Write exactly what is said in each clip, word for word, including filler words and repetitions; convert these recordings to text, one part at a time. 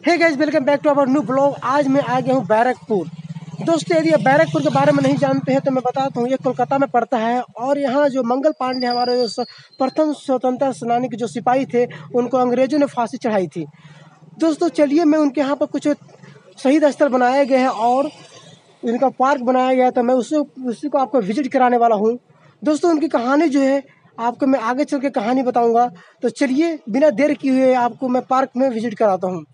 Hey guys, welcome back to our new blog. आज मैं आ गया हूँ बैरकपुर। दोस्तों, यदि आप बैरकपुर के बारे में नहीं जानते हैं तो मैं बताता हूँ। ये कोलकाता में पड़ता है और यहाँ जो मंगल पांडे हमारे जो स- प्रथम स्वतंत्रता सेनानी के जो सिपाही थे, उनको अंग्रेजों ने फांसी चढ़ाई थी। दोस्तों चलिए, मैं उनके यहाँ पर कुछ शहीद स्थल बनाए गए हैं और इनका पार्क बनाया गया था, मैं उसी उसी को आपको विजिट कराने वाला हूँ। दोस्तों, उनकी कहानी जो है आपको मैं आगे चल के कहानी बताऊँगा। तो चलिए, बिना देर किए हुए आपको मैं पार्क में विजिट कराता हूँ।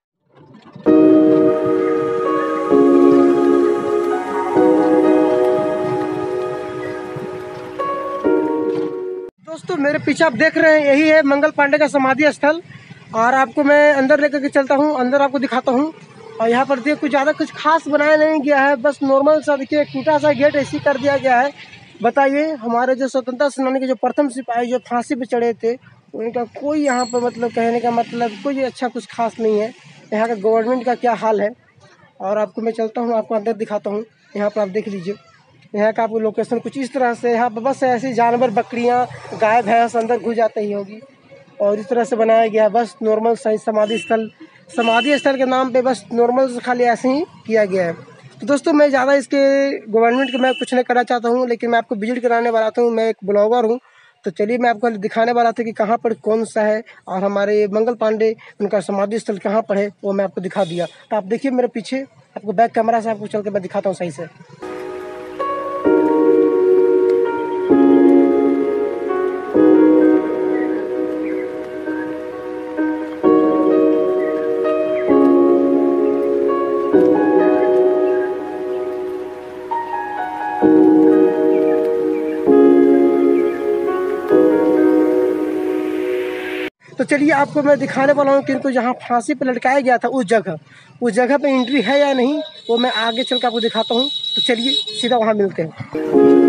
दोस्तों, मेरे पीछे आप देख रहे हैं, यही है मंगल पांडे का समाधि स्थल। और आपको मैं अंदर लेकर के चलता हूँ, अंदर आपको दिखाता हूँ। और यहाँ पर देखिए, कुछ ज़्यादा कुछ खास बनाया नहीं गया है, बस नॉर्मल सा देखिए एक टूटा सा गेट ऐसी कर दिया गया है। बताइए, हमारे जो स्वतंत्रता सेनानी के जो प्रथम सिपाही जो फांसी पे चढ़े थे, उनका कोई यहाँ पर मतलब कहने का मतलब कोई अच्छा कुछ खास नहीं है। यहाँ का गवर्नमेंट का क्या हाल है। और आपको मैं चलता हूँ, आपको अंदर दिखाता हूँ। यहाँ पर आप देख लीजिए, यहाँ का आपको लोकेशन कुछ इस तरह से। यहाँ पर बस ऐसे जानवर, बकरियाँ, गाय भैंस अंदर घुस जाते ही होगी। और इस तरह से बनाया गया, बस नॉर्मल सही समाधि स्थल। समाधि स्थल के नाम पे बस नॉर्मल से खाली ऐसे ही किया गया है। तो दोस्तों, मैं ज़्यादा इसके गवर्नमेंट के मैं कुछ नहीं करना चाहता हूँ, लेकिन मैं आपको विजिट कराने वाला था हूँ। मैं एक ब्लॉगर हूँ, तो चलिए मैं आपको दिखाने वाला था कि कहाँ पर कौन सा है और हमारे मंगल पांडे उनका समाधि स्थल कहाँ पर है, वो मैं आपको दिखा दिया। तो आप देखिए मेरे पीछे, आपको बैक कैमरा से आपको चल के मैं दिखाता हूँ सही से। तो चलिए, आपको मैं दिखाने वाला हूँ कि इनको जहाँ फांसी पे लटकाया गया था, उस जगह उस जगह पे एंट्री है या नहीं, वो मैं आगे चल कर आपको दिखाता हूँ। तो चलिए सीधा वहाँ मिलते हैं।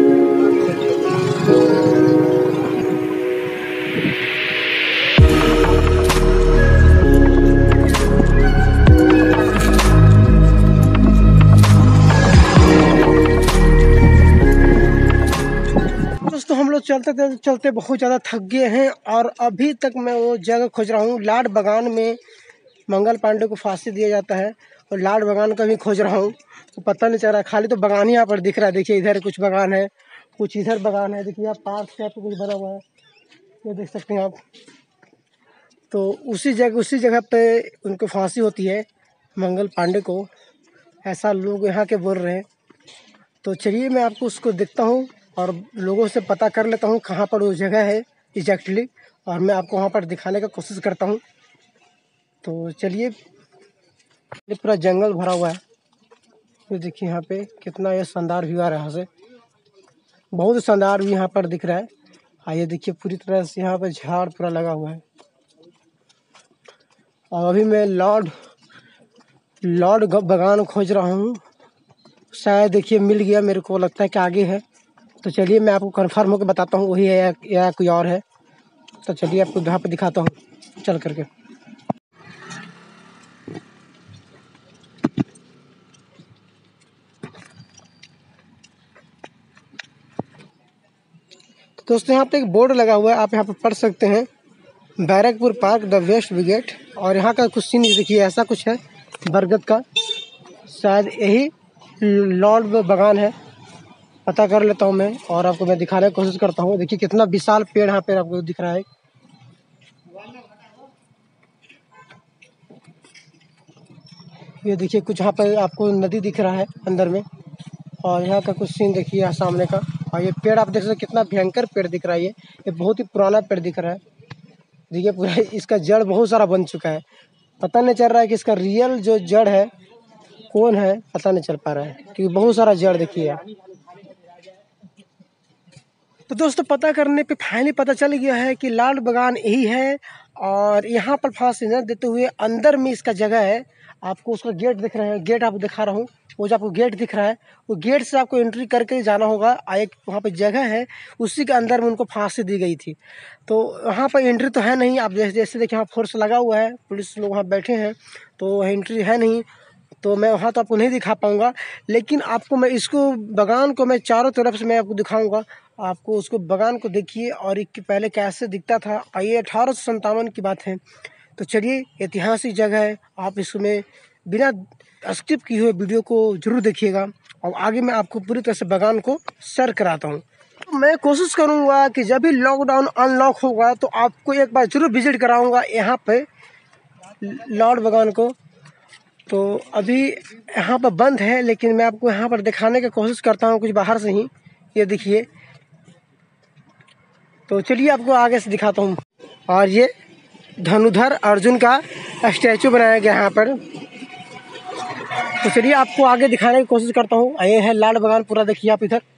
दोस्तों, हम लोग चलते चलते चलते बहुत ज़्यादा थक गए हैं और अभी तक मैं वो जगह खोज रहा हूँ। लाड बागान में मंगल पांडे को फांसी दिया जाता है और लाड बागान का भी खोज रहा हूँ, तो पता नहीं चल रहा। खाली तो बागान ही यहाँ पर दिख रहा है। देखिए, इधर कुछ बागान है, कुछ इधर बागान है। देखिए, यहाँ पार्क टाइप का कुछ बना हुआ है, ये देख सकते हैं आप। तो उसी जगह उसी जगह पे उनको फांसी होती है, मंगल पांडे को, ऐसा लोग यहाँ के बोल रहे हैं। तो चलिए, मैं आपको उसको देखता हूँ और लोगों से पता कर लेता हूँ कहाँ पर वो जगह है एग्जैक्टली, और मैं आपको वहाँ पर दिखाने का कोशिश करता हूँ। तो चलिए, ये पूरा जंगल भरा हुआ है। ये देखिए यहाँ पे कितना ये शानदार व्यू आ रहा है, यहाँ से बहुत शानदार व्यू यहाँ पर दिख रहा है। आइए देखिए, पूरी तरह से यहाँ पे झाड़ पूरा लगा हुआ है। और अभी मैं लॉर्ड लॉर्ड बागान खोज रहा हूँ, शायद देखिए मिल गया, मेरे को लगता है कि आगे है। तो चलिए, मैं आपको कंफर्म होकर बताता हूँ वही है या, या कोई और है। तो चलिए, आपको यहाँ पे दिखाता हूँ चल करके। तो दोस्तों, यहाँ पे एक बोर्ड लगा हुआ है, आप यहाँ पे पढ़ सकते हैं, Barrackpore park the west brigade. और यहाँ का कुछ सीन देखिए, ऐसा कुछ है बरगद का, शायद यही लॉर्ड बागान है। पता कर लेता हूँ मैं और आपको मैं दिखाने की कोशिश करता हूँ। देखिए कितना विशाल पेड़ यहाँ पे आपको दिख रहा है। ये देखिए, कुछ यहाँ पर आपको नदी दिख रहा है अंदर में, और यहाँ का कुछ सीन देखिए यहाँ सामने का। और ये पेड़ आप देख सकते हैं, कितना भयंकर पेड़ दिख रहा है। ये ये बहुत ही पुराना पेड़ दिख रहा है। देखिए, पूरा इसका जड़ बहुत सारा बन चुका है। पता नहीं चल रहा है कि इसका रियल जो जड़ है कौन है, पता नहीं चल पा रहा है, क्योंकि बहुत सारा जड़ देखिए। तो दोस्तों, पता करने पे फाइनली पता चल गया है कि लाड बागान यही है। और यहाँ पर फांसी न देते हुए अंदर में इसका जगह है। आपको उसका गेट दिख रहे हैं, गेट आपको दिखा रहा हूँ। वो जो आपको गेट दिख रहा है, वो गेट से आपको एंट्री करके जाना होगा। एक वहाँ पे जगह है, उसी के अंदर में उनको फांसी दी गई थी। तो वहाँ पर एंट्री तो है नहीं। आप जैसे जैसे देखिए, यहाँ फोर्स लगा हुआ है, पुलिस लोग वहाँ बैठे हैं, तो एंट्री है नहीं। तो मैं वहाँ तो आपको नहीं दिखा पाऊँगा, लेकिन आपको मैं इसको बागान को मैं चारों तरफ से मैं आपको दिखाऊँगा। आपको उसको बागान को देखिए और एक पहले कैसे दिखता था। ये अठारह सौ संतावन की बात है। तो चलिए, ऐतिहासिक जगह है, आप इसमें बिना स्किप किए हुए वीडियो को जरूर देखिएगा और आगे मैं आपको पूरी तरह से बागान को सैर कराता हूँ। मैं कोशिश करूँगा कि जब भी लॉकडाउन अनलॉक होगा तो आपको एक बार जरूर विजिट कराऊँगा यहाँ पे लॉर्ड बागान को। तो अभी यहाँ पर बंद है, लेकिन मैं आपको यहाँ पर दिखाने की कोशिश करता हूँ कुछ बाहर से ही। ये देखिए, तो चलिए आपको आगे से दिखाता हूँ। और ये धनुधर अर्जुन का स्टैचू बनाया गया यहाँ पर। तो चलिए आपको आगे दिखाने की कोशिश करता हूँ। ये है लॉर्ड बागान पूरा, देखिए आप इधर।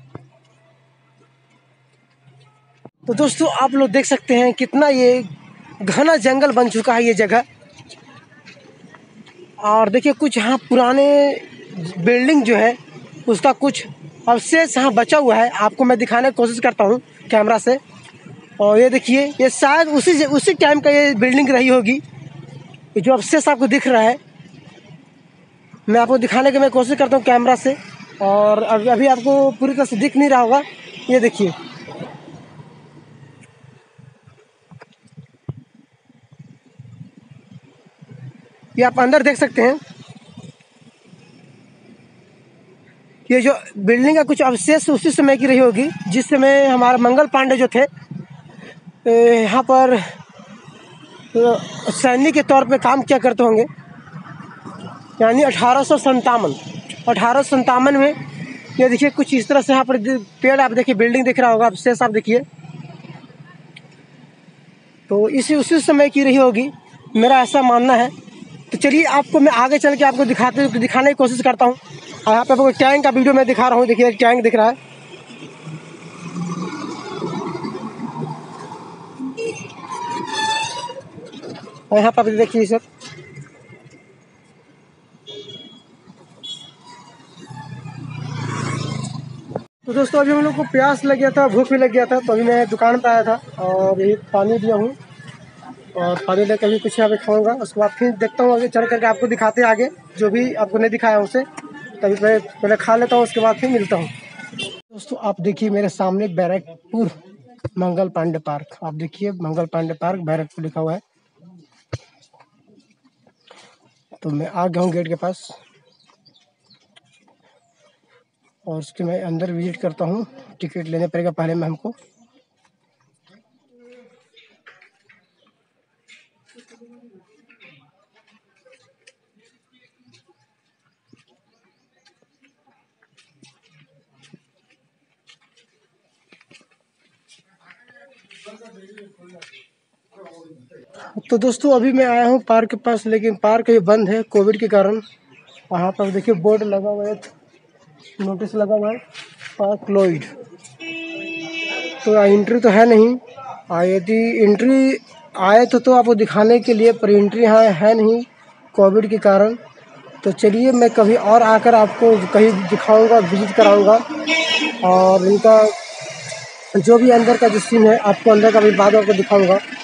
तो दोस्तों आप लोग देख सकते हैं कितना ये घना जंगल बन चुका है ये जगह। और देखिए कुछ यहाँ पुराने बिल्डिंग जो है उसका कुछ अवशेष यहाँ बचा हुआ है, आपको मैं दिखाने की कोशिश करता हूँ कैमरा से। और ये देखिए, ये शायद उसी उसी टाइम का ये बिल्डिंग रही होगी। ये जो अवशेष आपको दिख रहा है, मैं आपको दिखाने की मैं कोशिश करता हूँ कैमरा से। और अभी आपको पूरी तरह से दिख नहीं रहा होगा। ये देखिए, ये आप अंदर देख सकते हैं। ये जो बिल्डिंग का कुछ अवशेष उसी समय की रही होगी जिस समय हमारे मंगल पांडे जो थे यहाँ पर सैनिक के तौर पे काम किया करते होंगे, यानी अठारह सौ संतावन अठारह सौ संतावन में। ये देखिए कुछ इस तरह से यहाँ पर पेड़ आप देखिए, बिल्डिंग दिख रहा होगा, अवशेष आप देखिए। तो इसी उसी समय की रही होगी, मेरा ऐसा मानना है। तो चलिए आपको मैं आगे चल के आपको दिखाते दिखाने की कोशिश करता हूँ। और यहाँ पे आपको टैंक का वीडियो मैं दिखा रहा हूँ। देखिए एक टैंक दिख रहा है। और यहाँ पर देखिए सर, तो दोस्तों अभी हम लोग को प्यास लग गया था, भूख भी लग गया था, तो अभी मैं दुकान पर आया था और यही पानी दिया हूँ। और पानी लेकर भी कुछ यहाँ पे खाऊंगा, उसके बाद फिर देखता हूँ आगे चल करके आपको दिखाते हैं आगे जो भी आपको नहीं दिखाया उसे। तभी मैं पहले खा लेता हूँ, उसके बाद फिर मिलता हूँ। दोस्तों आप देखिए मेरे सामने बैरकपुर मंगल पांडे पार्क, आप देखिए मंगल पांडे पार्क बैरकपुर लिखा हुआ है। तो मैं आ गया हूँ गेट के पास और उसके मैं अंदर विजिट करता हूँ। टिकट लेने पड़ेगा पहले में हमको। तो दोस्तों अभी मैं आया हूँ पार्क के पास, लेकिन पार्क ये बंद है कोविड के कारण। वहाँ पर देखिए बोर्ड लगा हुआ है, नोटिस लगा हुआ है, पार्क क्लोज्ड। तो एंट्री तो है नहीं, यदि एंट्री आए तो तो आपको दिखाने के लिए, पर एंट्री यहाँ है नहीं कोविड के कारण। तो चलिए मैं कभी और आकर आपको कहीं दिखाऊंगा, विजिट कराऊंगा और इनका जो भी अंदर का जो सीन है आपको अंदर का भी बाद आपको दिखाऊंगा।